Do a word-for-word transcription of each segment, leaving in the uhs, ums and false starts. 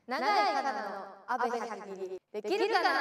長い方の阿部百切りできるかな。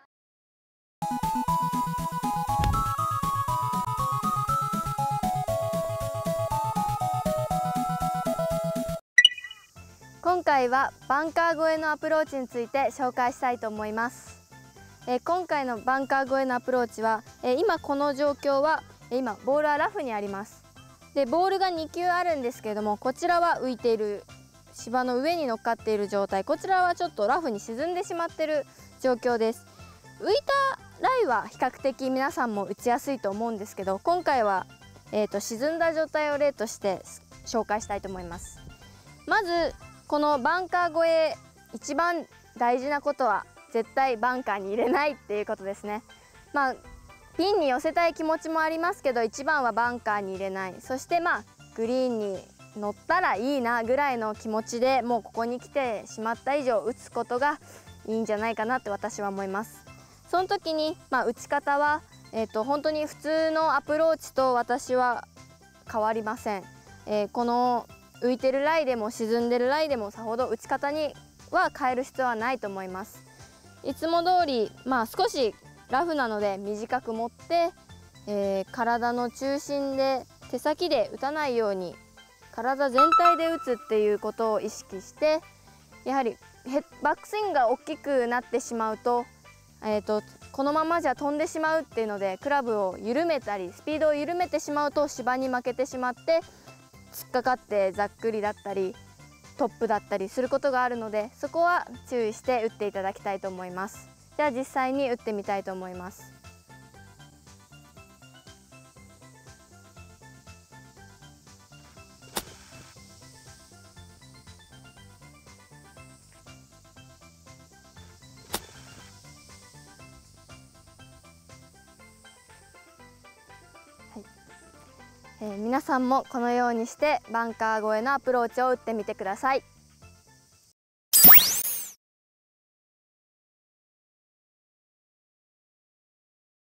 今回はバンカー越えのアプローチについて紹介したいと思います。えー、今回のバンカー越えのアプローチは、えー、今この状況は、えー、今ボールはラフにあります。でボールがに球あるんですけれども、こちらは浮いている芝の上に乗っかっている状態、こちらはちょっとラフに沈んでしまっている状況です。浮いたライは比較的皆さんも打ちやすいと思うんですけど、今回は、えー、と沈んだ状態を例として紹介したいと思います。まずこのバンカー越え、一番大事なことは絶対バンカーに入れないっていうことですね。まあピンに寄せたい気持ちもありますけど、一番はバンカーに入れない。そしてまあグリーンに乗ったらいいなぐらいの気持ちで、もうここに来てしまった以上打つことがいいんじゃないかなって私は思います。その時にまあ打ち方は、えー、と本当に普通のアプローチと私は変わりません。えー、この浮いてるライでも沈んでるライでもさほど打ち方には変える必要はないと思います。いつも通り、まあ、少しラフなので短く持って、えー、体の中心で手先で打たないように体全体で打つっていうことを意識して、やはりヘバックスイングが大きくなってしまうと、えーとこのままじゃ飛んでしまうっていうのでクラブを緩めたりスピードを緩めてしまうと芝に負けてしまって突っかかってざっくりだったりトップだったりすることがあるので、そこは注意して打っていただきたいと思います。じゃあ実際に打ってみたいと思います。はいえー、皆さんもこのようにしてバンカー越えのアプローチを打ってみてください。